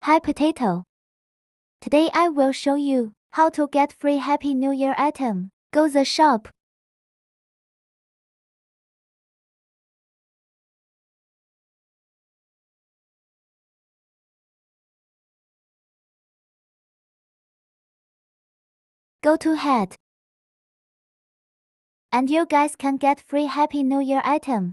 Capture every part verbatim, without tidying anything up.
Hi Potato. Today I will show you how to get free Happy New Year item. Go the shop. Go to head. And you guys can get free Happy New Year item.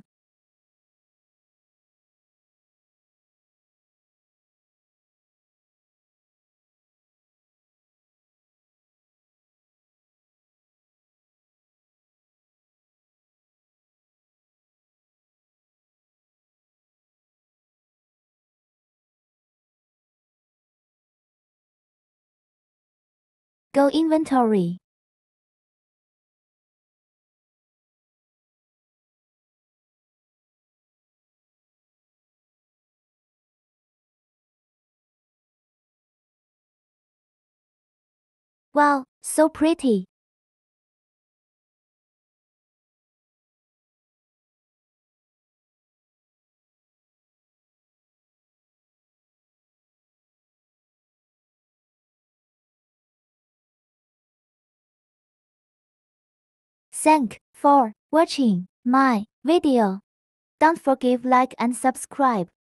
Go inventory. Wow, so pretty. Thank for watching my video. Don't forget like and subscribe.